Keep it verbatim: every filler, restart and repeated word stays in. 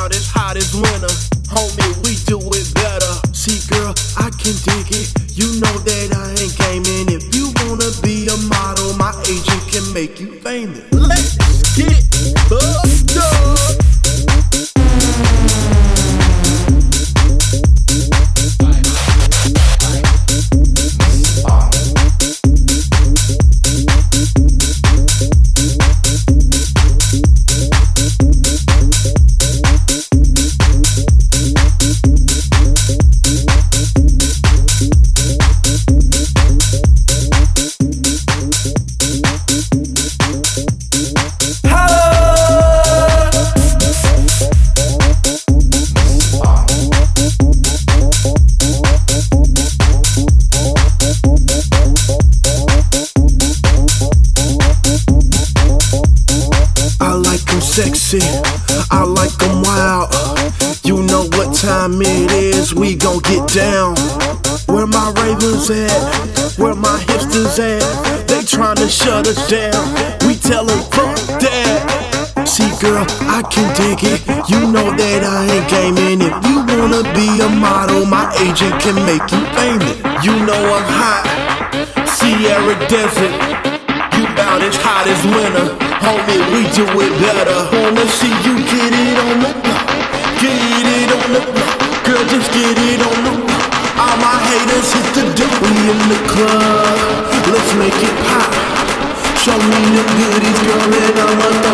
about as hot as winter. Homie, we do it better. See, girl, I can dig it. You know that I ain't gaming. If you wanna be a model, my agent can make you famous. Let's get fucked up. Sexy, I like them wild. You know what time it is, we gon' get down. Where my ravens at? Where my hipsters at? They tryna shut us down. We tell them fuck that. See, girl, I can dig it. You know that I ain't gaming. If you wanna be a model, my agent can make you famous. You know I'm hot, Sierra Desert. You bout as hot as winter. Homie, we do it better. Wanna see you get it on the block. Get it on the block. Girl, just get it on the block. All my haters hit the door. We in the club, let's make it pop. Show me the goodies, girl, and I'ma